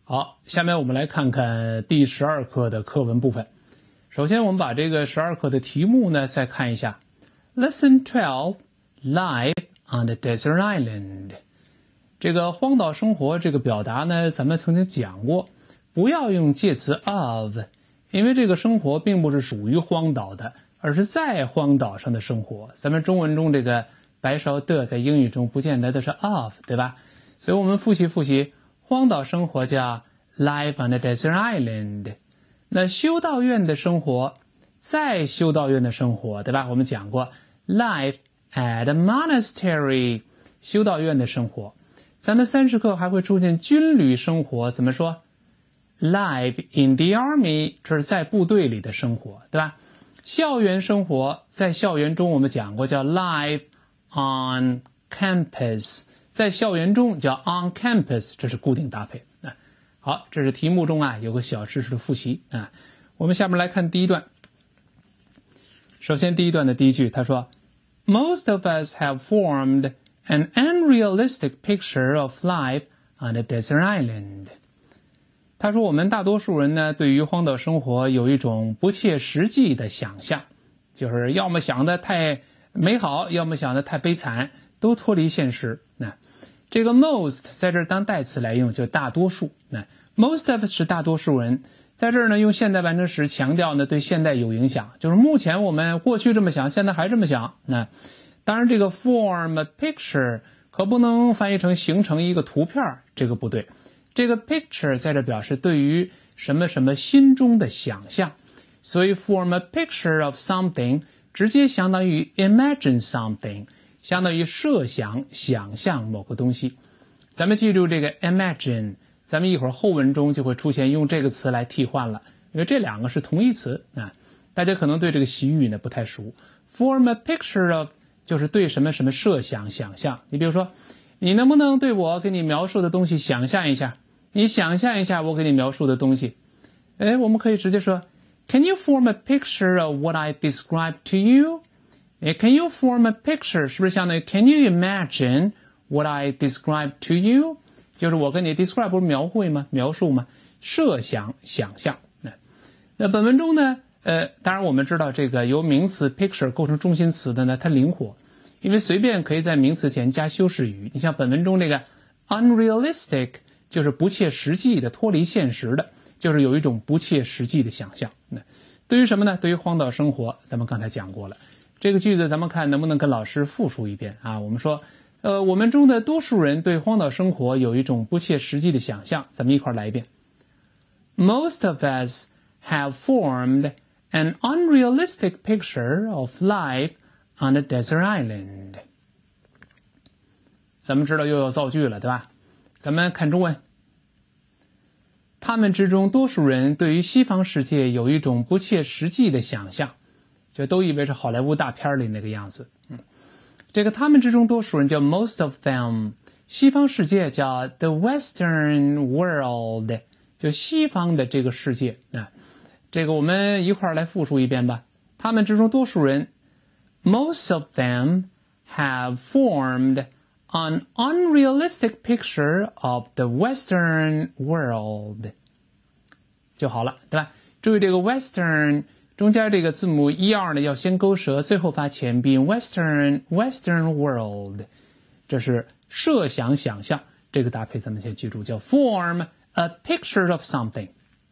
好，下面我们来看看第12课的课文部分。首先我们把这个12课的题目呢再看一下。Lesson 12 Life on a Desert Island。 这个荒岛生活这个表达呢咱们曾经讲过，不要用介词 of， 因为这个生活并不是属于荒岛的，而是在荒岛上的生活。咱们中文中这个白勺的在英语中不见得的是 of， 对吧？所以我们复习荒岛生活叫 Life on a Desert Island。 那修道院的生活，在修道院的生活，对吧？我们讲过 Life at a Monastery， 修道院的生活。咱们30课还会出现军旅生活，怎么说？ Life in the Army， 这是在部队里的生活，对吧？校园生活，在校园中我们讲过叫 Life on Campus， 在校园中叫 on campus， 这是固定搭配。好，这是题目中有个小知识的复习。我们下面来看第一段。首先第一段的第一句，他说 Most of us have formed an unrealistic picture of life on a desert island。 他说我们大多数人呢对于荒岛生活有一种不切实际的想象，就是要么想的太美好，要么想的太悲惨，都脱离现实。这个 most 在这儿当代词来用，就大多数。most of 是大多数人，在这儿呢用现代完成时强调呢对现代有影响，就是目前我们过去这么想，现在还这么想。当然这个 form a picture 可不能翻译成形成一个图片，这个不对。这个 picture 在这表示对于什么什么心中的想象，所以 form a picture of something 直接相当于 imagine something， 相当于设想想象某个东西。咱们记住这个 imagine， 咱们一会儿后文中就会出现用这个词来替换了，因为这两个是同义词。大家可能对这个习语呢不太熟。 form a picture of 就是对什么什么设想想象。你比如说，你能不能对我给你描述的东西想象一下？你想象一下我给你描述的东西。我们可以直接说 Can you form a picture of what I described to you？ Can you form a picture 是不是相当于 Can you imagine what I described to you？ 就是我跟你 describe 不是描绘吗？描述吗？设想想象。那本文中呢当然我们知道这个由名词 picture 构成中心词的呢它灵活，因为随便可以在名词前加修饰语。你像本文中这个 unrealistic 就是不切实际的，脱离现实的，就是有一种不切实际的想象。对于什么呢？对于荒岛生活咱们刚才讲过了。这个句子咱们看能不能跟老师复述一遍我们说我们中的多数人对荒岛生活有一种不切实际的想象，咱们一块来一遍。 Most of us have formed an unrealistic picture of life on a desert island。 咱们知道又要造句了，对吧？咱们看中文。他们之中多数人对于西方世界有一种不切实际的想象，就都以为是好莱坞大片里那个样子。这个他们之中多数人叫 most of them， 西方世界叫 the western world， 就西方的这个世界。这个我们一块来复述一遍吧。他们之中多数人 most of them have formed an unrealistic picture of the western world 就好了，对吧？注意这个 western 中间这个字母1、2呢要先勾舌，最后发前鼻 western world， 这是设想想象，这个搭配咱们先记住叫 form a picture of something。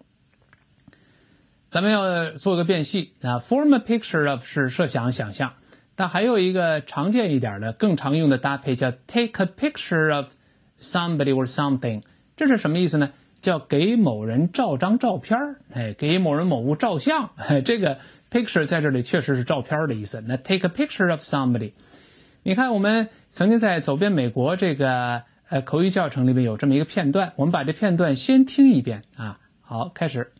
咱们要做个辨析form a picture of 是设想想象，但还有一个常见一点的更常用的搭配叫 take a picture of somebody or something。 这是什么意思呢？叫给某人照张照片，给某人某物照相。这个 picture 在这里确实是照片的意思。那 take a picture of somebody， 你看我们曾经在走遍美国这个口语教程里面有这么一个片段，我们把这片段先听一遍好，开始。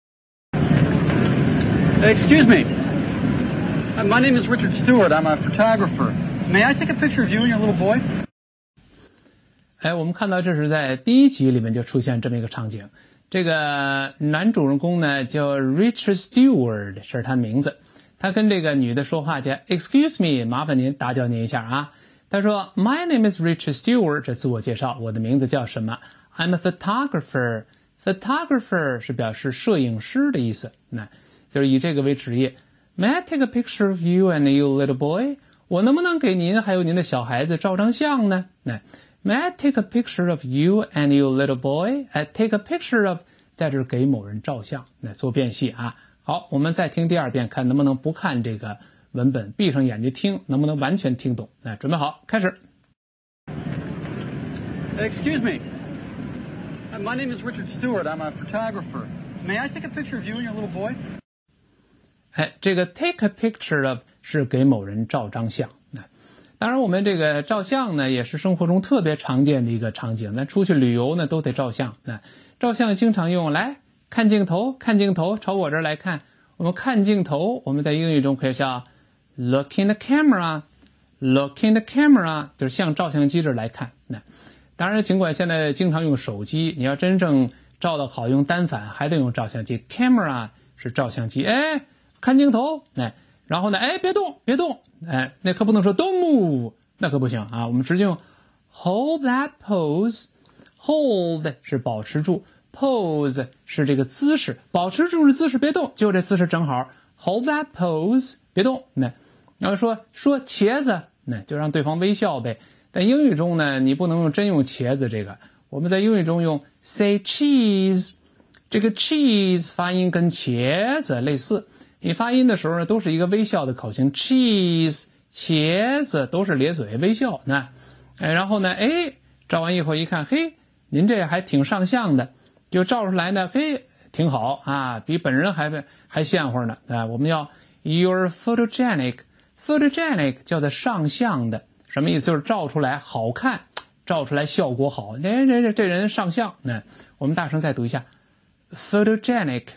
Excuse me. My name is Richard Stewart. I'm a photographer. May I take a picture of you and your little boy? 我们看到这是在第1集里面就出现这么一个场景。这个男主人公呢叫 Richard Stewart， 这是他名字。他跟这个女的说话叫 Excuse me， 麻烦您打搅您一下他说 My name is Richard Stewart， 这自我介绍，我的名字叫什么？ I'm a photographer， photographer 是表示摄影师的意思，那就是以这个为职业。May I take a picture of you and you little boy？ 我能不能给您还有您的小孩子照张相呢？那 May I take a picture of you and you little boy？ take a picture of 在这给某人照相，那做辨析啊。好，我们再听第二遍，看能不能不看这个文本，闭上眼睛听，能不能完全听懂？那准备好，开始。 Excuse me. My name is Richard Stewart. I'm a photographer. May I take a picture of you and your little boy? 这个 take a picture of 是给某人照张相。当然我们这个照相呢也是生活中特别常见的一个场景，那出去旅游呢都得照相。照相经常用来看镜头，看镜头，朝我这儿来看。我们看镜头，我们在英语中可以叫 look in the camera， look in the camera 就是向照相机这儿来看。当然尽管现在经常用手机，你要真正照得好用单反还得用照相机， camera 是照相机。看镜头，然后呢别动别动，那可不能说 don't move， 那可不行啊，我们直接用 hold that pose， hold 是保持住， pose 是这个姿势，保持住的姿势别动，就这姿势正好 hold that pose 别动。然后说茄子，就让对方微笑呗。在英语中呢，你不能真用茄子这个，我们在英语中用 say cheese， 这个 cheese 发音跟茄子类似，你发音的时候呢都是一个微笑的口型 cheese， 茄子都是咧嘴微笑。然后呢照完以后一看，嘿，您这还挺上相的，就照出来呢，嘿，挺好啊，比本人还像话呢。我们要 you're photogenic， photogenic 叫做上相的，什么意思？就是照出来好看，照出来效果好。这人上相。我们大声再读一下 photogenic，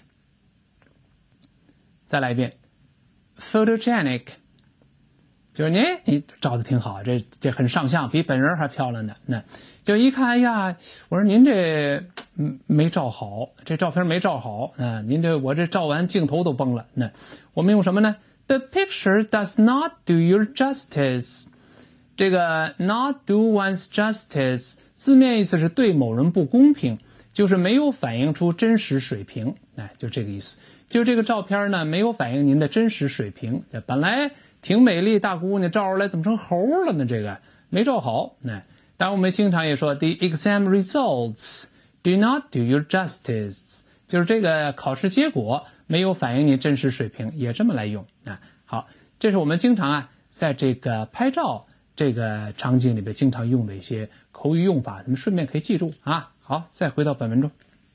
再来一遍 photogenic， 就是你照的挺好，这很上相，比本人还漂亮呢。就一看，哎呀，我说您这没照好，这照片没照好啊，您我这照完镜头都崩了。我们用什么呢？ The picture does not do your justice。这个 not do one's justice 字面意思是对某人不公平，就是没有反映出真实水平，就这个意思。就这个照片呢，没有反映您的真实水平，本来挺美丽大姑娘，照出来怎么成猴了呢？这个没照好。当然我们经常也说 the exam results do not do your justice， 就是这个考试结果没有反映你真实水平，也这么来用。好，这是我们经常在这个拍照这个场景里边经常用的一些口语用法，咱们顺便可以记住啊。好，再回到本文中，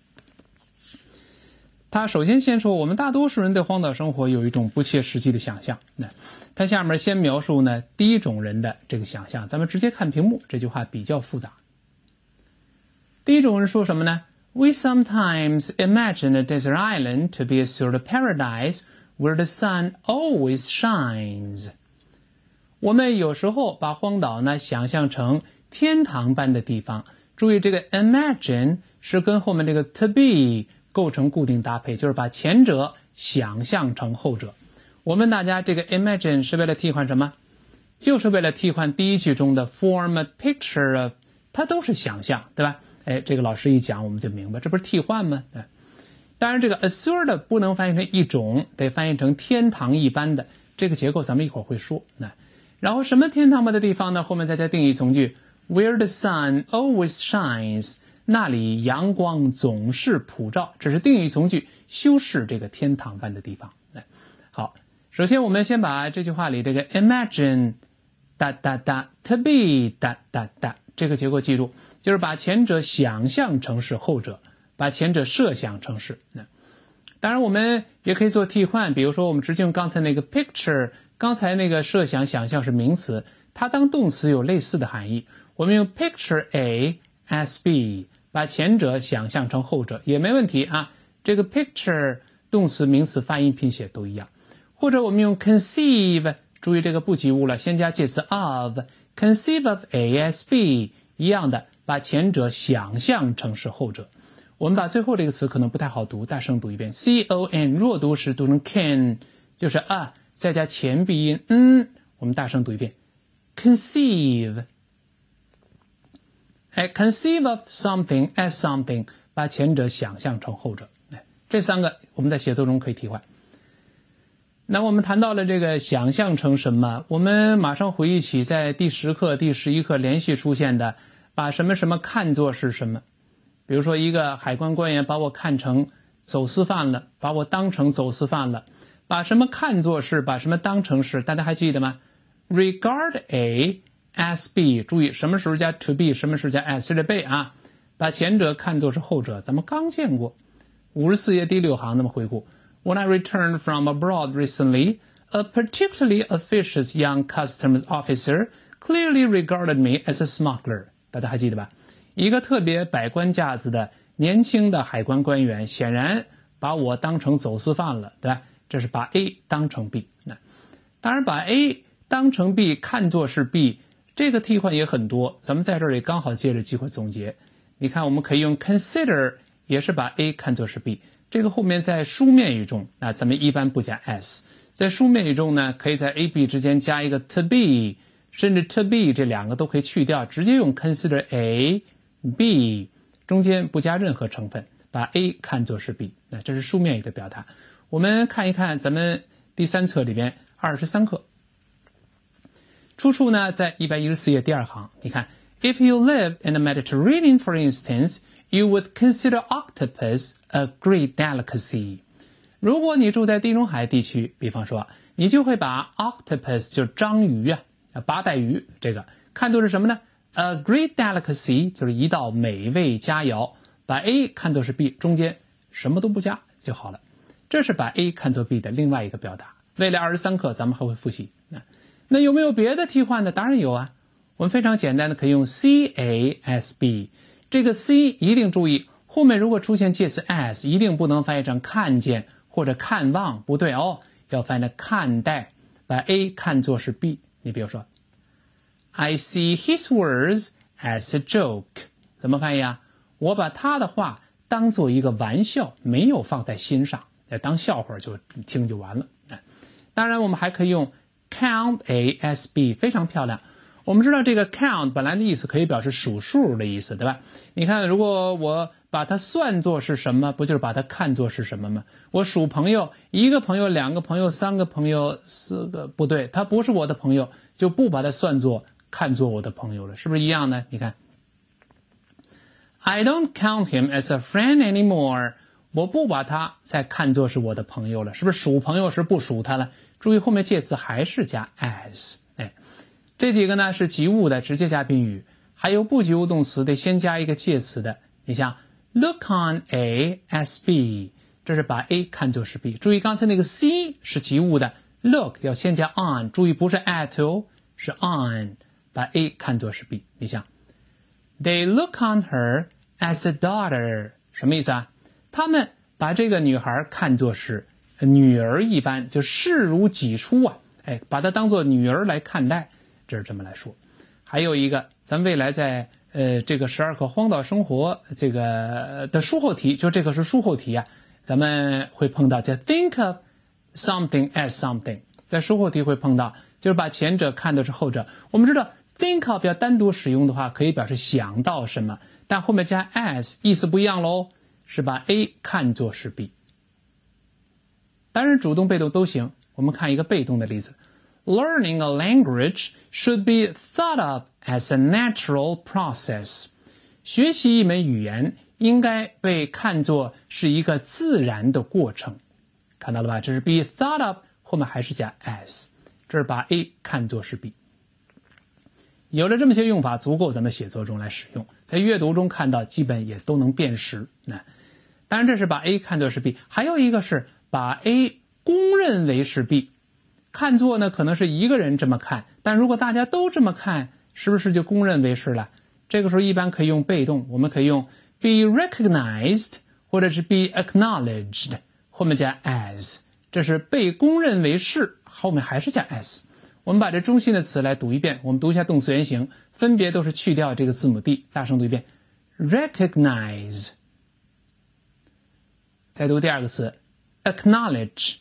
他首先说我们大多数人对荒岛生活有一种不切实际的想象。他下面先描述呢第一种人的这个想象，咱们直接看屏幕，这句话比较复杂。第一种人说什么呢？ We sometimes imagine a desert island to be a sort of paradise where the sun always shines。我们有时候把荒岛呢想象成天堂般的地方，注意这个 imagine 是跟后面这个 to be 构成固定搭配，就是把前者想象成后者。我们大家这个 imagine 是为了替换什么？就是为了替换第一句中的 form a picture of， 它都是想象，对吧？这个老师一讲我们就明白，这不是替换吗？当然这个 a sort of 不能翻译成一种，得翻译成天堂一般的，这个结构咱们一会儿会说。然后什么天堂般的地方呢？后面再加定义从句 where the sun always shines， 那里阳光总是普照，这是定义从句修饰这个天堂般的地方。好，首先我们先把这句话里这个 imagine to be 这个结构记住，就是把前者想象成是后者，把前者设想成是。当然我们也可以做替换，比如说我们直接用刚才那个 picture， 刚才那个设想想象是名词，它当动词有类似的含义，我们用 picture A as B， 把前者想象成后者也没问题啊。这个 picture 动词名词发音拼写都一样。或者我们用 conceive， 注意这个不及物了，先加介词 of， conceive of A as B， 一样的把前者想象成是后者。我们把最后这个词可能不太好读，大声读一遍 con， 弱读时读成 can， 就是再加前鼻音我们大声读一遍 conceive。conceive of something as something， 把前者想象成后者。这3个我们在写作中可以替换。那我们谈到了这个想象成什么，我们马上回忆起在第10课、第11课连续出现的把什么什么看作是什么。比如说一个海关官员把我看成走私犯了，把我当成走私犯了，把什么看作是，把什么当成是，大家还记得吗？ Regard A as B， 注意什么时候加 to be， 什么时候加 as， 这得背啊，把前者看作是后者，咱们刚见过。54页第6行，那么回顾 When I returned from abroad recently, a particularly officious young customs officer clearly regarded me as a smuggler。 大家还记得吧？一个特别摆官架子的年轻的海关官员显然把我当成走私犯了，对吧？这是把 A 当成 B。 当然把 A 当成 B 看作是 B， 这个替换也很多，咱们在这里刚好借着机会总结。你看我们可以用 consider， 也是把 A 看作是 B， 这个后面在书面语中咱们一般不加 s， 在书面语中呢，可以在 A B 之间加一个 to be， 甚至 to be 这2个都可以去掉，直接用 consider A B， 中间不加任何成分，把 A 看作是 B， 这是书面语的表达。我们看一看咱们第3册里边23课，出处呢在114页第2行。你看 If you live in the Mediterranean, for instance, you would consider octopus a great delicacy。 如果你住在地中海地区，比方说你就会把 octopus 就是章鱼八带鱼，这个看作是什么呢？ A great delicacy 就是一道美味佳肴，把 A 看作是 B， 中间什么都不加就好了。这是把 A 看作 B 的另外一个表达。未来23课咱们还会复习。那有没有别的替换呢？当然有啊，我们非常简单的可以用 see A as B。 这个 see 一定注意，后面如果出现介词 as， 一定不能翻译成看见或者看望，不对哦，要翻译成看待，把 A 看作是 B。 你比如说 I see his words as a joke， 怎么翻译啊？我把他的话当做一个玩笑，没有放在心上，当笑话就听就完了。当然我们还可以用 count A as B， 非常漂亮。我们知道这个 count 本来的意思可以表示数数的意思，对吧？你看如果我把它算作是什么，不就是把它看作是什么吗？我数朋友，1个朋友，2个朋友，3个朋友，4个，不对，他不是我的朋友，就不把它算作看作我的朋友了，是不是一样呢？你看 I don't count him as a friend anymore， 我不把他再看作是我的朋友了，是不是数朋友是不数他了？注意后面介词还是加 as。 这几个呢是及物的，直接加宾语，还有不及物动词得先加一个介词的。你像 look on A as B， 这是把 A 看作是 B。 注意刚才那个 see 是及物的， look 要先加 on， 注意不是 at 哦，是 on， 把 A 看作是 B。 你像 They look on her as a daughter， 什么意思啊？他们把这个女孩看作是女儿一般，就视如己出啊，把她当作女儿来看待，这是这么来说。还有一个咱们未来在这个12课荒岛生活这个的书后题，就这个是书后题啊，咱们会碰到叫 think of something as something， 在书后题会碰到，就是把前者看作是后者。我们知道 think of 要单独使用的话可以表示想到什么，但后面加 as 意思不一样咯，是把 A 看作是 B。 当然主动被动都行，我们看一个被动的例子。 Learning a language should be thought of as a natural process。 学习一门语言应该被看作是一个自然的过程，看到了吧？这是 be thought of， 后面还是加 as， 这是把 A 看作是 B。 有了这么些用法足够咱们写作中来使用，在阅读中看到基本也都能辨识。当然这是把 A 看作是 B， 还有一个是把 A 公认为是 B， 看作呢可能是一个人这么看，但如果大家都这么看，是不是就公认为是了？这个时候一般可以用被动，我们可以用 be recognized 或者是 be acknowledged， 后面加 as， 这是被公认为是，后面还是加 as。 我们把这中心的词来读一遍，我们读一下动词原形，分别都是去掉这个字母 D， 大声读一遍 recognize， 再读第二个词 acknowledge。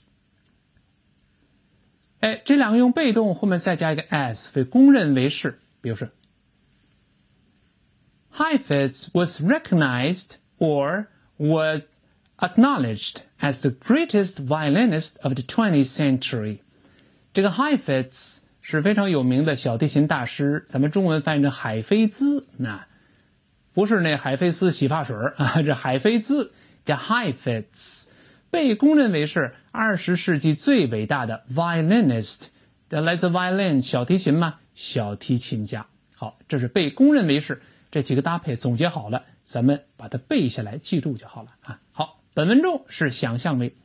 这两个用被动，后面再加一个 as， 为公认为是。比如说 Heifetz was recognized or was acknowledged as the greatest violinist of the 20th century. 这个 Heifetz 是非常有名的小提琴大师，咱们中文翻译成海菲兹，那不是那海飞丝洗发水啊，这海菲兹叫 Heifetz， 被公认为是20世纪最伟大的 violinist， 来自 violin 小提琴嘛，小提琴家。好，这是被公认为是，这几个搭配总结好了，咱们把它背下来记住就好了啊。好，本文中是想象为，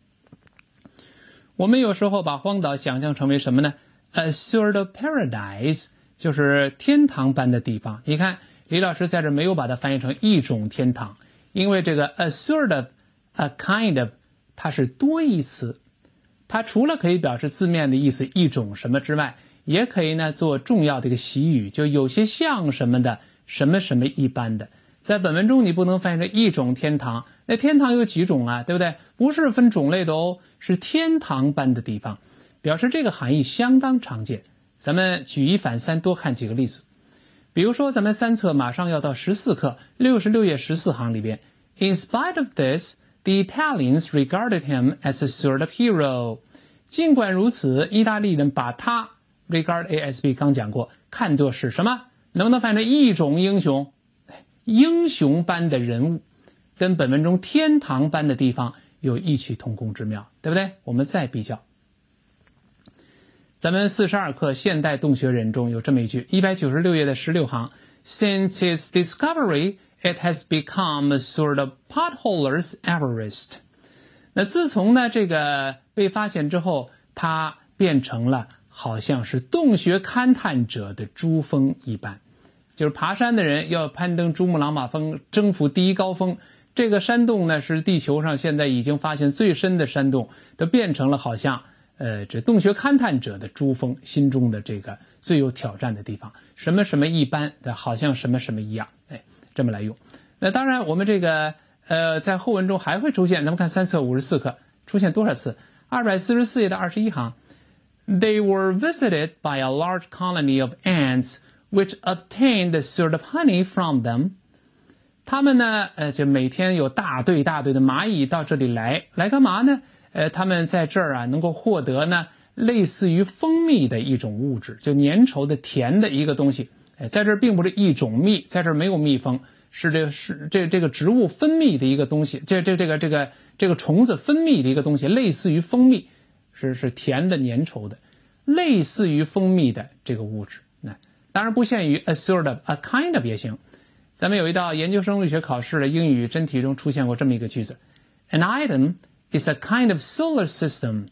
我们有时候把荒岛想象成为什么呢？ A sort of paradise， 就是天堂般的地方。你看李老师在这没有把它翻译成一种天堂，因为这个 a sort of、a kind of 它是多义词，它除了可以表示字面的意思一种什么之外，也可以呢做重要的一个习语，就有些像什么的，什么什么一般的。在本文中你不能翻译成一种天堂，那天堂有几种啊，对不对？不是分种类的哦，是天堂般的地方，表示这个含义相当常见。咱们举一反三，多看几个例子。比如说咱们三册马上要到14课66页14行里边 In spite of this, the Italians regarded him as a sort of hero. 尽管如此，意大利人把他 regard ASB 刚讲过，看作是什么？能不能翻译成一种英雄？英雄般的人物，跟本文中天堂般的地方有异曲同工之妙，对不对？我们再比较。咱们42课现代动学人中有这么一句196页的16行 Since its discovery, it has become a sort of potholer's Everest. 那自从呢这个被发现之后，它变成了好像是洞穴勘探者的珠峰一般，就是爬山的人要攀登珠穆朗玛峰，征服第一高峰。这个山洞呢是地球上现在已经发现最深的山洞，都变成了好像这洞穴勘探者的珠峰，心中的这个最有挑战的地方，什么什么一般的，好像什么什么一样，这么来用。那当然我们这个在后文中还会出现，咱们看3册54课出现多少次？244页的21行 They were visited by a large colony of ants which obtained a sort of honey from them. 他们呢就每天有大队大队的蚂蚁到这里来干嘛呢？他们在这儿能够获得呢类似于蜂蜜的一种物质，就粘稠的甜的一个东西。在这儿并不是一种蜜，在这儿没有蜜蜂，是这个植物分泌的一个东西，这个虫子分泌的一个东西，类似于蜂蜜，是甜的粘稠的，类似于蜂蜜的这个物质。当然不限于 a sort of a kind of 也行。咱们有一道研究生物学考试的英语真题中出现过这么一个句子 An atom is a kind of solar system.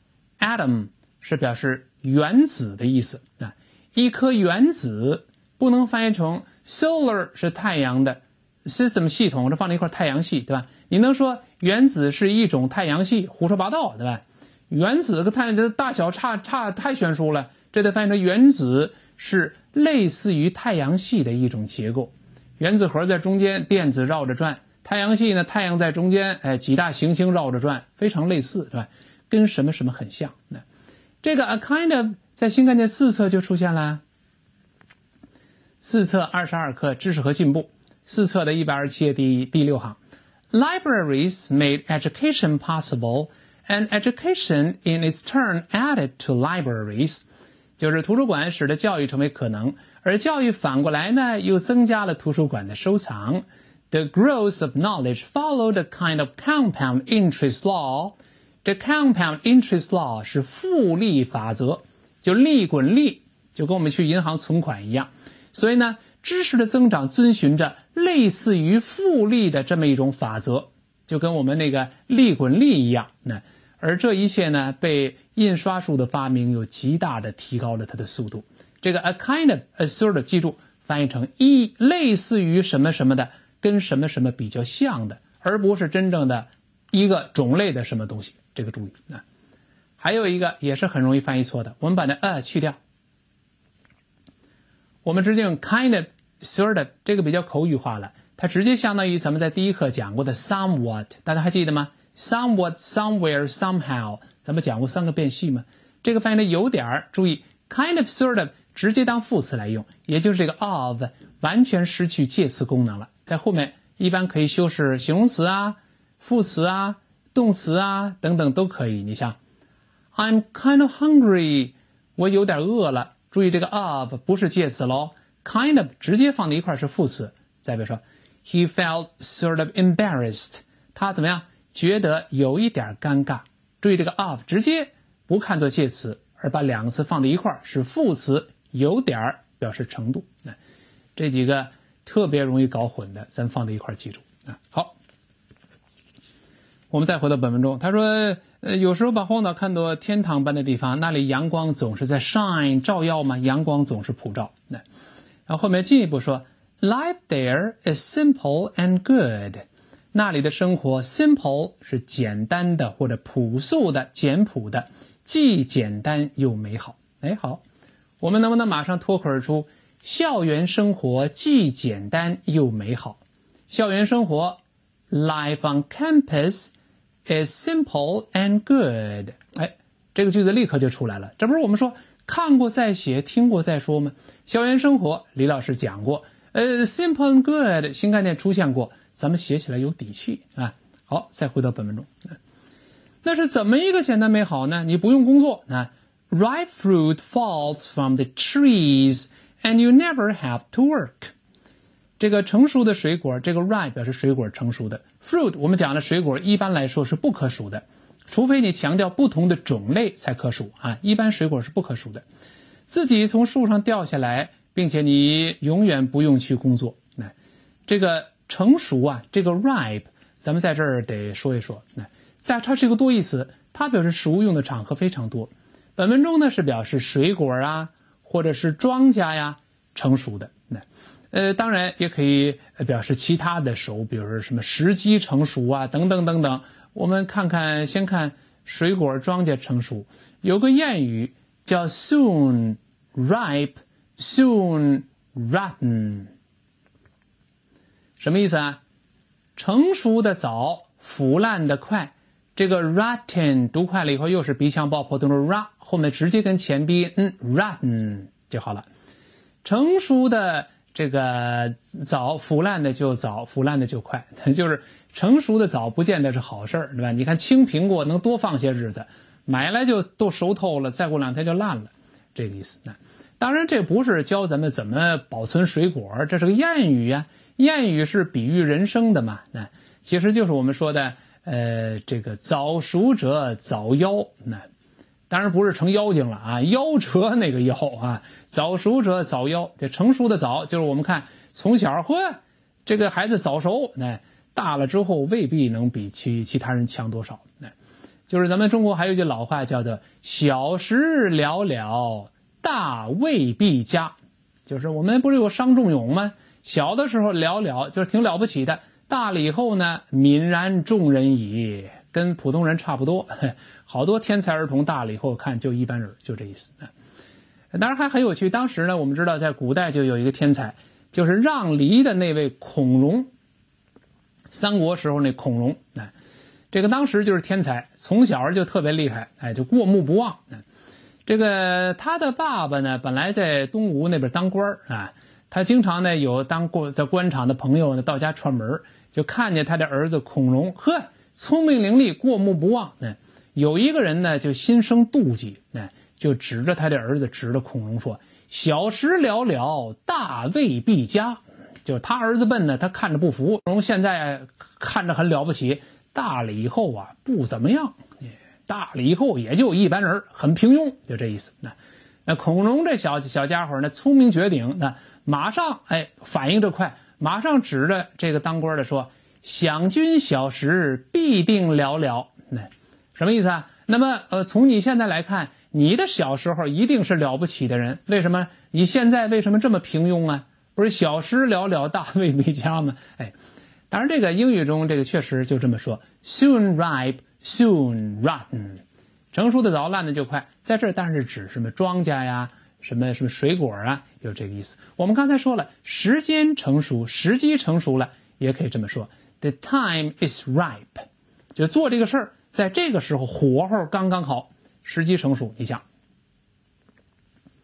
Atom 是表示原子的意思，一颗原子不能翻译成 solar 是太阳的 system 系统，这放在一块太阳系，对吧？你能说原子是一种太阳系，胡说八道，对吧？原子和太阳的大小差太悬殊了，这得翻译成原子是类似于太阳系的一种结构，原子核在中间，电子绕着转，太阳系呢，太阳在中间，几大行星绕着转，非常类似，对吧？跟什么什么很像。这个 a kind of 在新概念4册就出现了，4册22课知识和进步，4册的127页第6行 Libraries made education possible and education in its turn added to libraries. 就是图书馆使得教育成为可能，而教育反过来呢又增加了图书馆的收藏。The growth of knowledge followed a kind of compound interest law. 这 compound interest law 是复利法则，就利滚利，就跟我们去银行存款一样。所以呢，知识的增长遵循着类似于复利的这么一种法则，就跟我们那个利滚利一样。而这一切呢，被印刷术的发明有极大的提高了它的速度。这个 a kind of a sort of 记住翻译成类似于什么什么的，跟什么什么比较像的，而不是真正的一个种类的什么东西，这个注意。还有一个也是很容易翻译错的，我们把那去掉，我们直接用 kind of sort of， 这个比较口语化了，它直接相当于咱们在第一课讲过的 somewhat， 大家还记得吗？ somewhat, somewhere, somehow， 咱们讲过3个变系吗？这个翻译的有点注意 kind of sort of 直接当副词来用，也就是这个 of 完全失去介词功能了，在后面一般可以修饰形容词啊、副词啊、动词啊等等都可以。你像 I'm kind of hungry， 我有点饿了。注意这个 of 不是介词咯， kind of 直接放在一块是副词。再比如说 He felt sort of embarrassed， 他怎么样？觉得有一点尴尬。注意这个 of 直接不看作介词，而把两个词放在一块是副词，有点表示程度。这几个特别容易搞混的，咱放在一块记住。好，我们再回到本文中，他说有时候把后脑看作天堂般的地方，那里阳光总是在 shine 照耀嘛，阳光总是普照。然后后面进一步说 Life there is simple and good， 那里的生活 simple 是简单的或者朴素的、简朴的，既简单又美好。好，我们能不能马上脱口而出校园生活既简单又美好？校园生活 Life on campus is simple and good。这个句子立刻就出来了，这不是我们说看过再写，听过再说吗？校园生活李老师讲过simple and good 新概念出现过，咱们写起来有底气啊。好，再回到本文中，那是怎么一个简单美好呢？你不用工作，ripe fruit falls from the trees and you never have to work。这个成熟的水果，这个 ripe 表示水果成熟的， fruit 我们讲的水果一般来说是不可数的，除非你强调不同的种类才可数一般水果是不可数的。自己从树上掉下来，并且你永远不用去工作。这个成熟这个 ripe 咱们在这儿得说一说。它是一个多义词，它表示食物用的场合非常多。本文中呢是表示水果或者是庄稼成熟的。当然也可以表示其他的熟，比如说什么时机成熟等等等等。我们先看水果庄稼成熟，有个谚语叫 soon ripe soon rotten。 什么意思成熟的早，腐烂的快。这个 rotten 读快了以后又是鼻腔爆破动作 ra， 后面直接跟前鼻rotten 就好了。成熟的这个早，腐烂的就早，腐烂的就快，就是成熟的早不见得是好事，对吧？你看青苹果能多放些日子，买来就都熟透了，再过2天就烂了，这个意思。当然这不是教咱们怎么保存水果，这是个谚语谚语是比喻人生的嘛。其实就是我们说的这个早熟者早夭。当然不是成妖精了夭折那个夭早熟者早夭。这成熟的早就是我们看从小这个孩子早熟，大了之后未必能比其他人强多少。就是咱们中国还有一句老话叫做小时了了，大未必佳。就是我们不是有伤仲永吗？小的时候了了就是挺了不起的，大了以后呢泯然众人矣，跟普通人差不多。好多天才儿童大了以后看就一般人，就这意思。当然还很有趣，当时呢我们知道在古代就有一个天才，就是让梨的那位孔融。三国时候那孔融，这个当时就是天才，从小就特别厉害，就过目不忘。这个他的爸爸呢本来在东吴那边当官他经常呢有在官场的朋友呢到家串门，就看见他的儿子孔融聪明伶俐，过目不忘。有一个人呢就心生妒忌，就指着他的儿子，指着孔融说小时了了，大未必佳。就是他儿子笨呢，他看着不服，孔融现在看着很了不起，大了以后不怎么样，大了以后也就一般人，很平庸，就这意思。那孔融这小家伙呢聪明绝顶，马上反应这快，马上指着这个当官的说想君小时必定了了。什么意思那么从你现在来看，你的小时候一定是了不起的人，为什么你现在为什么这么平庸不是小时了了，大未必佳吗？当然这个英语中这个确实就这么说 soon ripe soon rotten， 成熟的早，烂的就快。在这儿当然是指什么庄稼什么水果有这个意思。我们刚才说了时间成熟，时机成熟了，也可以这么说 the time is ripe， 就做这个事儿在这个时候火候刚刚好，时机成熟。你想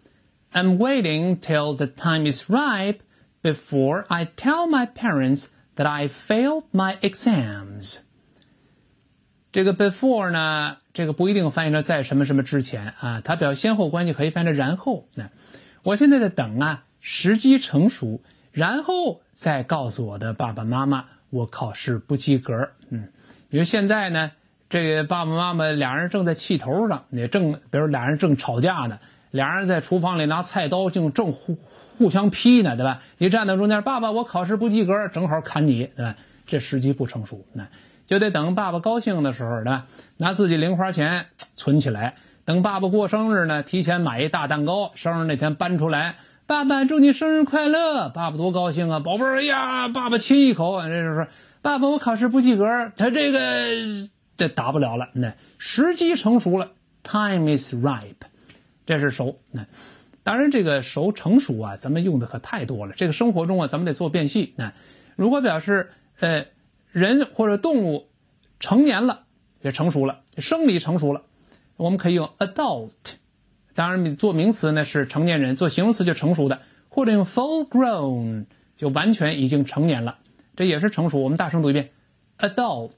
I'm waiting till the time is ripe before I tell my parents that I failed my exams. 这个 before 呢，这个不一定翻译成在什么什么之前啊，它表先后关系可以翻译成然后。我现在在等啊，时机成熟，然后再告诉我的爸爸妈妈我考试不及格。因为现在呢，这个爸爸妈妈俩人正在气头上，比如俩人正吵架呢，俩人在厨房里拿菜刀正互相劈呢，对吧？你站在中间，爸爸我考试不及格，正好砍你，对吧？这时机不成熟，就得等爸爸高兴的时候，对吧？拿自己零花钱存起来，等爸爸过生日呢，提前买一大蛋糕，生日那天搬出来，爸爸祝你生日快乐，爸爸多高兴啊，宝贝儿，哎呀，爸爸亲一口，这就是说爸爸我考试不及格，他这打不了了，时机成熟了 ，time is ripe， 这是熟。当然这个熟成熟啊，咱们用的可太多了，这个生活中啊，咱们得做辨析。如果表示人或者动物成年了，也成熟了，生理成熟了，我们可以用 adult。当然做名词呢是成年人，做形容词就成熟的，或者用 full grown， 就完全已经成年了，这也是成熟。我们大声读一遍 adult。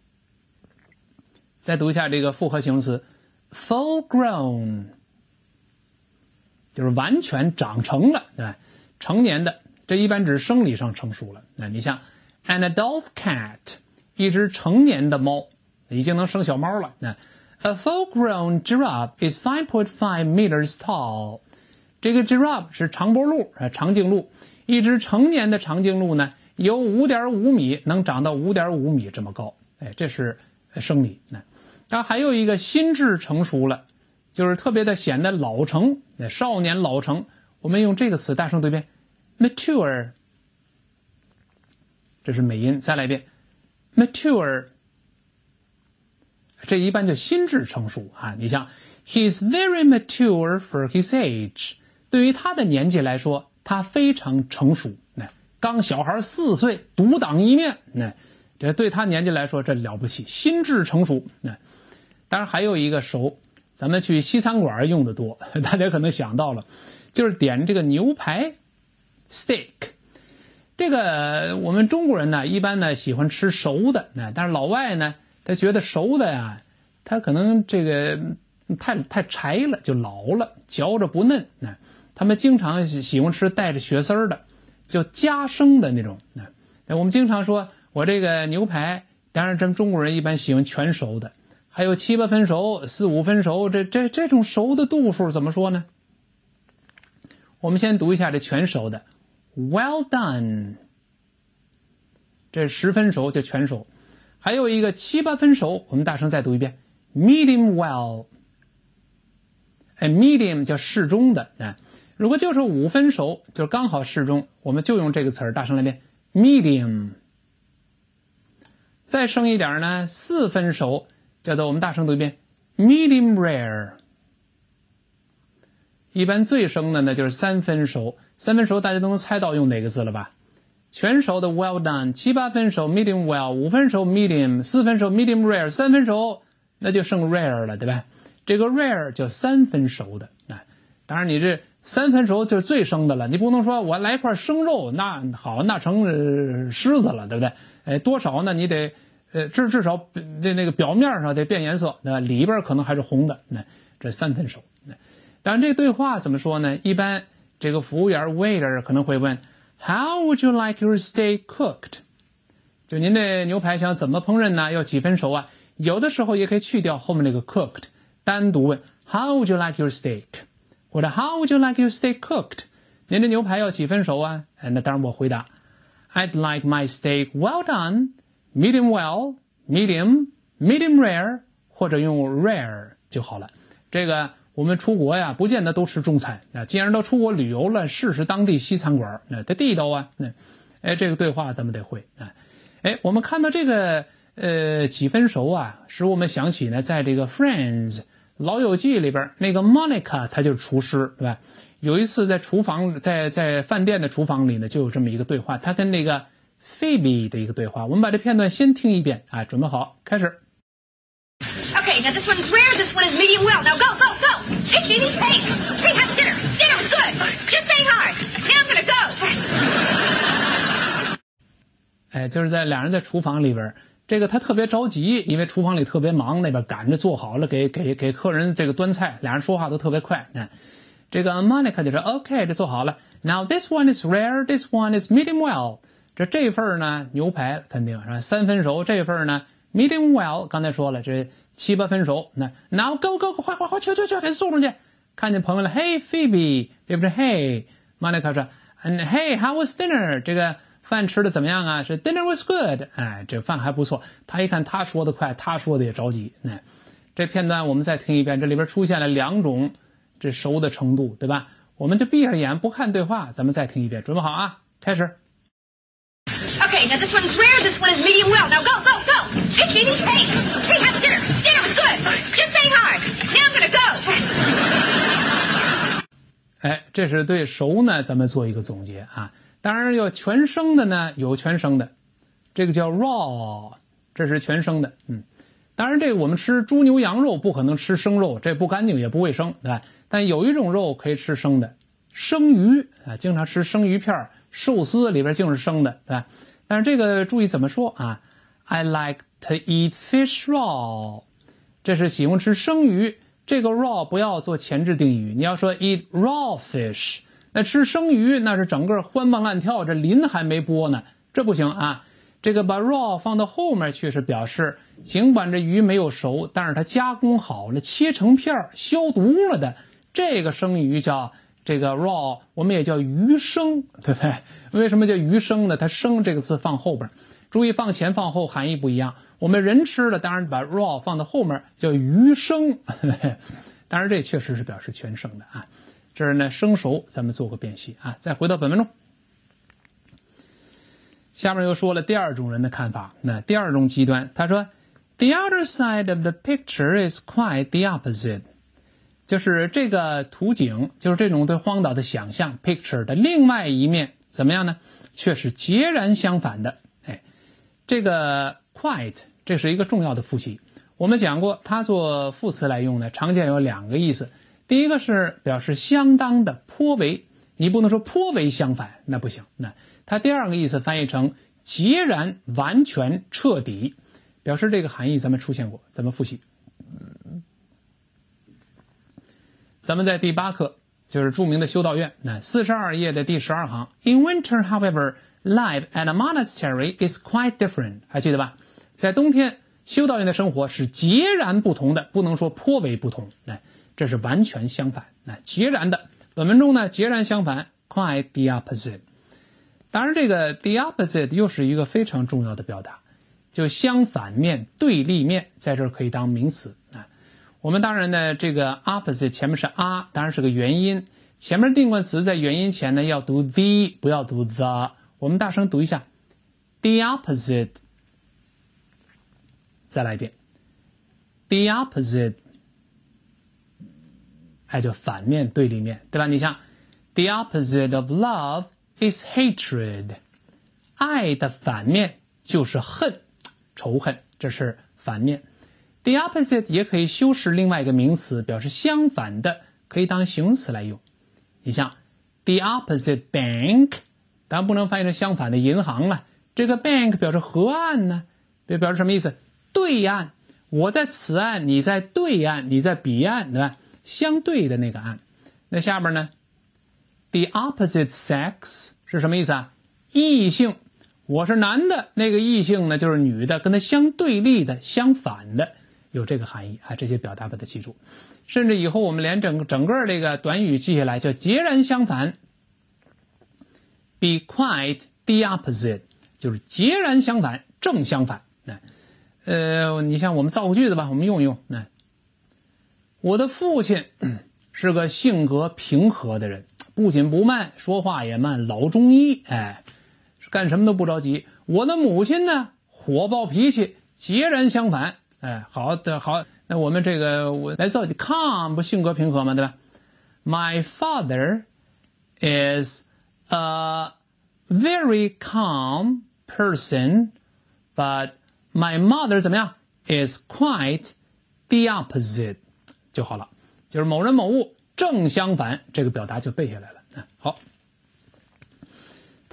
再读一下这个复合形容词 full grown， 就是完全长成了，成年的，这一般指生理上成熟了。你像 an adult cat， 一只成年的猫，已经能生小猫了。A full-grown giraffe is 5.5 meters tall。 这个 giraffe 是长脖鹿，长颈鹿，一只成年的长颈鹿呢，有 5.5 米，能长到 5.5 米这么高。这是生理。当然还有一个心智成熟了，就是特别的显得老成，少年老成，我们用这个词大声读一遍 mature， 这是美音，再来一遍 mature， 这一般就心智成熟啊。你像 He's very mature for his age， 对于他的年纪来说，他非常成熟，刚小孩4岁，独当一面，这对他年纪来说这了不起，心智成熟。当然还有一个熟，咱们去西餐馆用的多，大家可能想到了，就是点这个牛排 steak。这个我们中国人呢，一般呢喜欢吃熟的，但是老外呢，他觉得熟的呀，他可能这个太柴了，就老了，嚼着不嫩。他们经常喜欢吃带着血丝的，就加生的那种。我们经常说我这个牛排，当然咱们中国人一般喜欢全熟的，还有7、8分熟、4、5分熟，这种熟的度数怎么说呢？我们先读一下这全熟的 well done， 这10分熟就全熟。还有一个7、8分熟，我们大声再读一遍 medium well。 medium 叫适中的，如果就是5分熟，就是刚好适中，我们就用这个词儿，大声来遍 medium。 再生一点呢，4分熟，叫做我们大声读一遍 medium rare。 一般最生的呢就是3分熟，3分熟大家都能猜到用哪个字了吧？全熟的 well done， 7、8分熟 medium well， 5分熟 medium， 4分熟 medium rare， 3分熟那就剩 rare 了，对吧？这个 rare 叫3分熟的。当然你这3分熟就是最生的了，你不能说我来块生肉，那好，那成狮子了，对不对？多少呢？你得至少那个表面上得变颜色，对吧？里边可能还是红的，这3分熟。当然这个对话怎么说呢？一般这个服务员 waiter 可能会问 How would you like your steak cooked？ 就您这牛排想怎么烹饪呢？要几分熟啊？有的时候也可以去掉后面那个 cooked， 单独问 How would you like your steak？ 或者 How would you like your steak cooked？ 您这牛排要几分熟啊？那当然我回答 I'd like my steak well done， medium well， medium rare， 或者用 rare 就好了。这个我们出国呀，不见得都吃中餐啊。既然都出国旅游了，试试当地西餐馆，它地道啊。这个对话咱们得会啊。我们看到这个几分熟啊，使我们想起呢，在这个 Friends 老友记里边，那个 Monica 她就是厨师，对吧？有一次在厨房，在饭店的厨房里呢，就有这么一个对话，他跟那个 Phoebe 的一个对话。我们把这片段先听一遍啊，准备好，开始。 Okay, now this one's rare, this one is medium well. Now go, go, go! Hey, Phoebe, hey! Hey, how's dinner? Dinner was good! Just say hi! Now I'm gonna go! 哎，就是在俩人在厨房里边，这个他特别着急，因为厨房里特别忙，那边赶着做好了给客人这个端菜，俩人说话都特别快。这个 Monica 就说 OK， 这做好了。Now this one is rare, this one is medium well。这份呢牛排肯定是吧，3分熟，这份呢 medium well， 刚才说了这7、8分熟。那 Now go， 快去，给送出去。看见朋友了 ，Hey Phoebe， 对不对 ？Hey Monica 说 ，Hey how was dinner？ 这个饭吃的怎么样啊？是 Dinner was good， 哎，这饭还不错。他一看他说的快，他说的也着急。这片段我们再听一遍，这里边出现了2种这熟的程度，对吧？我们就闭上眼不看对话，咱们再听一遍，准备好啊，开始。 Okay, now this one's rare, this one is medium well. Now go! Hey, Phoebe, hey, have dinner. Dinner was good. Just say hard. Now I'm gonna go. 哎，这是对熟呢，咱们做一个总结啊。当然有全生的呢，有全生的，这个叫 raw， 这是全生的。当然这个我们吃猪牛羊肉不可能吃生肉，这不干净也不卫生，对吧？但有一种肉可以吃生的，生鱼啊，经常吃生鱼片，寿司里边净是生的，对吧？但是这个注意怎么说啊 ？I like to eat fish raw， 这是喜欢吃生鱼。这个 raw 不要做前置定语，你要说 eat raw fish， 那吃生鱼那是整个欢蹦乱跳，这鳞还没剥呢，这不行啊。这个把 raw 放到后面去是表示，尽管这鱼没有熟，但是它加工好了，切成片，消毒了的，这个生鱼叫这个 raw， 我们也叫鱼生，对不对？为什么叫鱼生呢？它生这个字放后边，注意放前放后含义不一样。我们人吃的当然把 raw 放到后面叫鱼生，当然这确实是表示全生的啊。这是呢生熟，咱们做个辨析啊。再回到本文中，下面又说了第2种人的看法。那第2种极端，他说 The other side of the picture is quite the opposite， 就是这个图景，就是这种对荒岛的想象 picture 的另外一面怎么样呢？却是截然相反的。哎，这个 quite 这是一个重要的复习，我们讲过它做副词来用呢，常见有2个意思。第一个是表示相当的，颇为，你不能说颇为相反，那不行。那它第2个意思翻译成截然、完全、彻底，表示这个含义咱们出现过，咱们复习。咱们在第8课就是著名的修道院，那42页的第12行 In winter, however, life at a monastery is quite different， 还记得吧？在冬天修道院的生活是截然不同的，不能说颇为不同，这是完全相反，截然的。本文中呢，截然相反 quite the opposite。 当然这个 the opposite 又是一个非常重要的表达，就相反面、对立面，在这儿可以当名词。我们当然呢，这个 opposite 前面是 a， 当然是个元音，前面定冠词在元音前呢要读 the， 不要读 the。我们大声读一下 the opposite， 再来一遍 the opposite， 哎，就反面、对立面，对吧？你像 the opposite of love is hatred， 爱的反面就是恨、仇恨，这是反面。The opposite 也可以修饰另外一个名词，表示相反的，可以当形容词来用。你像 the opposite bank， 当然不能翻译成相反的银行了，这个 bank 表示河岸呢，表示什么意思？对岸，我在此岸，你在对岸，你在彼岸，对吧？相对的那个岸。那下边呢 the opposite sex 是什么意思啊？异性，我是男的，那个异性呢就是女的，跟它相对立的、相反的，有这个含义啊。这些表达把它记住，甚至以后我们连整个这个短语记下来，叫截然相反 be quite the opposite， 就是截然相反，正相反。你像我们造个句子吧，我们用一用。我的父亲是个性格平和的人，不紧不慢，说话也慢，老中医，哎，干什么都不着急。我的母亲呢，火爆脾气，截然相反。哎，好，那我们这个来造句 calm 不性格平和吗？对吧 ？My father is a very calm person, but my mother 怎么样 is quite the opposite 就好了，就是某人某物正相反，这个表达就背下来了。好。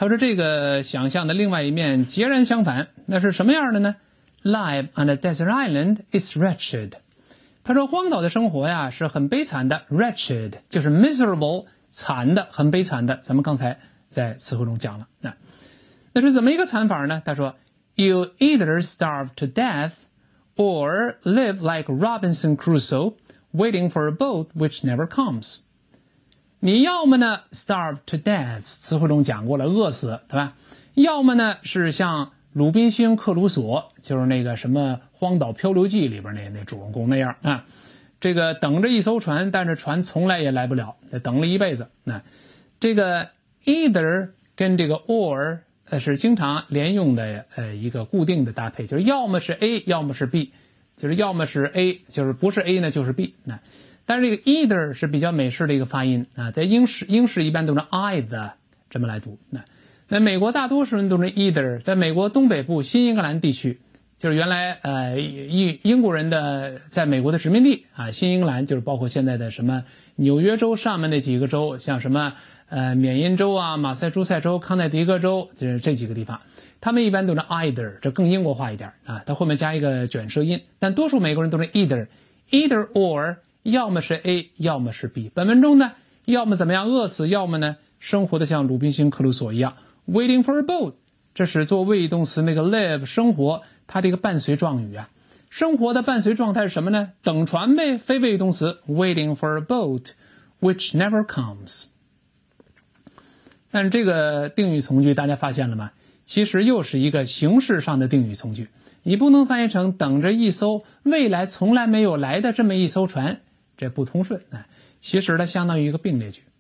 他说这个想象的另外一面截然相反，那是什么样的呢？ Life on a desert island is wretched。 他说荒岛的生活呀是很悲惨的， wretched 就是 miserable， 惨的，很悲惨的，咱们刚才在词汇中讲了。那是怎么一个惨法呢？他说 You either starve to death or live like Robinson Crusoe waiting for a boat which never comes。 你要么呢 starve to death， 词汇中讲过了，饿死，对吧？要么呢是像鲁滨逊克鲁索，就是那个什么荒岛漂流记里边那主人公那样啊，这个等着一艘船，但是船从来也来不了，等了一辈子。这个 either 跟这个 or 是经常连用的一个固定的搭配，就是要么是 A 要么是 B， 就是要么是 A， 就是不是 A 呢就是 B。但是这个 either 是比较美式的一个发音啊，在英式一般都是 either 这么来读。那美国大多数人都是 either， 在美国东北部新英格兰地区，就是原来英国人的在美国的殖民地啊，新英格兰就是包括现在的什么纽约州上面那几个州，像什么缅因州啊、马萨诸塞州、康乃狄格州，就是这几个地方，他们一般都是 either， 这更英国化一点啊，它后面加一个卷舌音，但多数美国人都是 either or， 要么是 A 要么是 B。 本文中呢，要么怎么样饿死，要么呢生活的像鲁滨逊克鲁索一样 waiting for a boat， 这是做谓语动词那个 live 生活，它这个伴随状语啊，生活的伴随状态是什么呢？等船呗，非谓语动词 waiting for a boat which never comes。 但是这个定语从句大家发现了吗？其实又是一个形式上的定语从句，你不能翻译成等着一艘未来从来没有来的这么一艘船，这不通顺。其实它相当于一个并列句。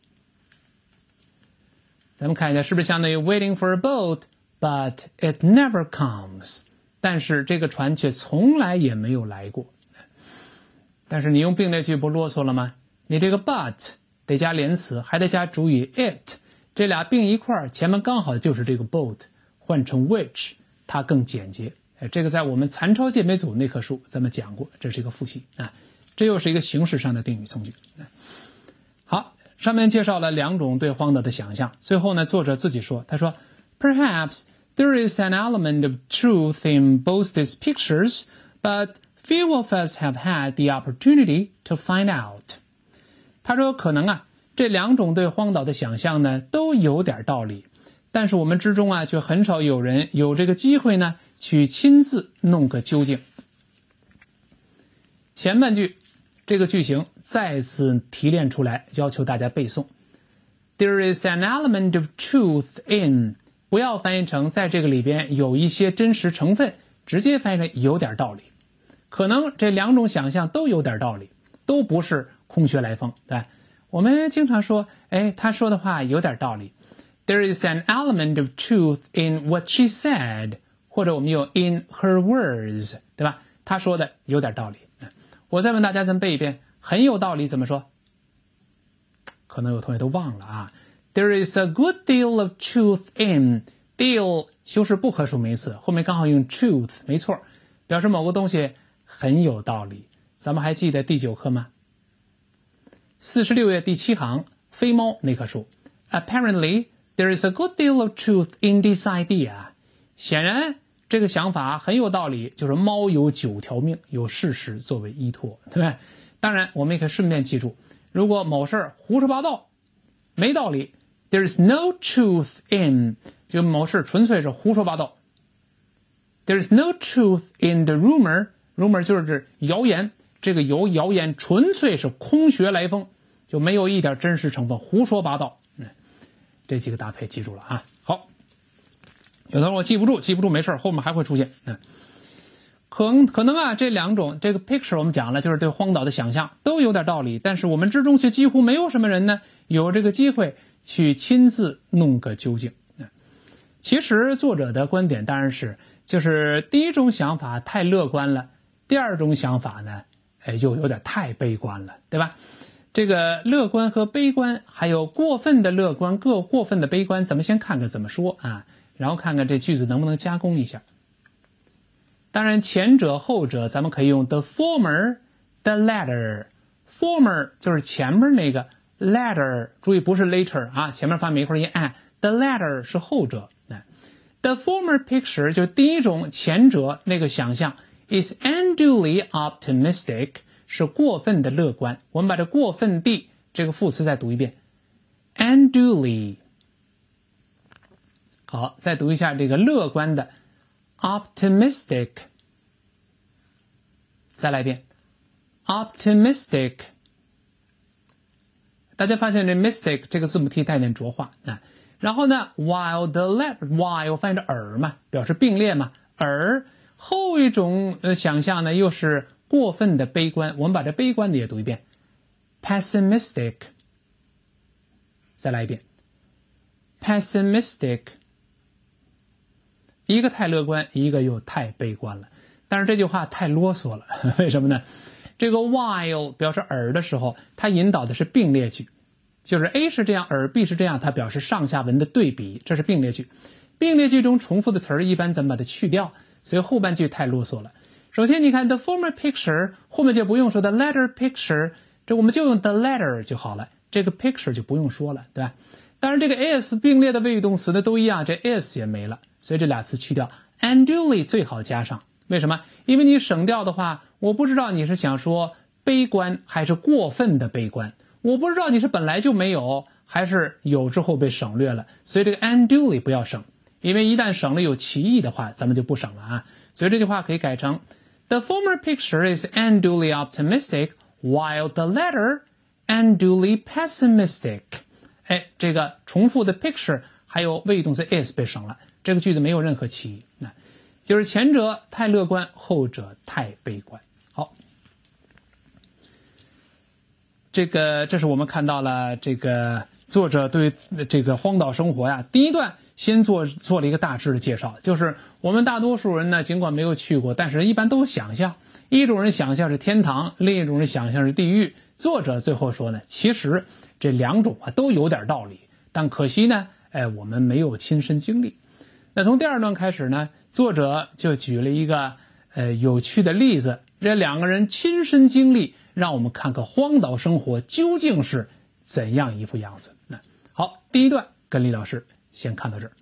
咱们看一下是不是相当于 waiting for a boat but it never comes， 但是这个船却从来也没有来过。但是你用并列句不啰嗦了吗？你这个 but 得加连词，还得加主语 it， 这俩并一块儿，前面刚好就是这个 boat， 换成 which 它更简洁。这个在我们残抄健美组那课书咱们讲过，这是一个复习啊。这又是一个形式上的定语从句。好，上面介绍了两种对荒岛的想象，最后呢，作者自己说，他说 Perhaps there is an element of truth in both these pictures, but few of us have had the opportunity to find out。 他说可能啊，这两种对荒岛的想象呢都有点道理，但是我们之中啊却很少有人有这个机会呢去亲自弄个究竟。前半句这个句型再次提炼出来，要求大家背诵。 There is an element of truth in， 不要翻译成在这个里边有一些真实成分，直接翻译成有点道理。可能这两种想象都有点道理，都不是空穴来风，对吧？我们经常说他说的话有点道理， There is an element of truth in what she said， 或者我们用 in her words， 对吧？他说的有点道理。我再问大家，咱们背一遍，很有道理怎么说？可能有同学都忘了啊。There is a good deal of truth in， deal 修饰不可数名词，后面刚好用 truth， 没错，表示某个东西很有道理。咱们还记得第9课吗？46页第7行，飞猫那棵树。Apparently there is a good deal of truth in this idea。 显然这个想法很有道理，就是猫有9条命，有事实作为依托，对不对？当然我们也可以顺便记住，如果某事儿胡说八道没道理， there is no truth in， 就某事纯粹是胡说八道。 There is no truth in the rumor， rumor 就是指谣言，这个谣言纯粹是空穴来风，就没有一点真实成分，胡说八道。这几个搭配记住了啊。好，有的人我记不住没事，后面还会出现。可能啊，这两种这个 picture 我们讲了，就是对荒岛的想象都有点道理，但是我们之中却几乎没有什么人呢有这个机会去亲自弄个究竟。其实作者的观点当然是，就是第一种想法太乐观了，第二种想法呢又有点太悲观了，对吧？这个乐观和悲观，还有过分的乐观过分的悲观，咱们先看看怎么说啊，然后看看这句子能不能加工一下。当然前者后者咱们可以用 the former the latter， former 就是前面那个， latter 注意不是 later 啊，前面发没一块音 ，the latter 是后者。The former picture 就第一种前者那个想象 is unduly optimistic 是过分的乐观。我们把这过分地这个副词再读一遍 unduly。 好，再读一下这个乐观的 optimistic， 再来一遍 optimistic。 大家发现这 mystic 这个字母 t 带点浊化然后呢 while the letter while 翻译成而嘛，表示并列嘛，而后一种想象呢又是过分的悲观，我们把这悲观的也读一遍 pessimistic。 再来一遍 pessimistic。 一个太乐观，一个又太悲观了，但是这句话太啰嗦了为什么呢？这个 while 表示而的时候，它引导的是并列句，就是 A 是这样而 B 是这样，它表示上下文的对比，这是并列句。并列句中重复的词儿一般咱们把它去掉，所以后半句太啰嗦了。首先你看 the former picture 后面就不用说 the latter picture， 这我们就用 the latter 就好了，这个 picture 就不用说了，对吧？当然这个 is 并列的谓语动词呢都一样，这 is 也没了，所以这俩词去掉。 unduly 最好加上，为什么？因为你省掉的话，我不知道你是想说悲观还是过分的悲观，我不知道你是本来就没有还是有之后被省略了，所以这个 unduly 不要省，因为一旦省了有歧义的话咱们就不省了所以这句话可以改成 The former picture is unduly optimistic while the latter unduly pessimistic。 这个重复的 picture 还有谓语动词 is 被省了，这个句子没有任何歧义就是前者太乐观，后者太悲观。好，这是我们看到了这个作者对这个荒岛生活第一段先做了一个大致的介绍，就是我们大多数人呢尽管没有去过，但是一般都想象，一种人想象是天堂，另一种人想象是地狱。作者最后说呢，其实这两种都有点道理，但可惜呢我们没有亲身经历。那从第二段开始呢，作者就举了一个有趣的例子，这两个人亲身经历，让我们看看荒岛生活究竟是怎样一副样子。好，第一段跟李老师先看到这儿。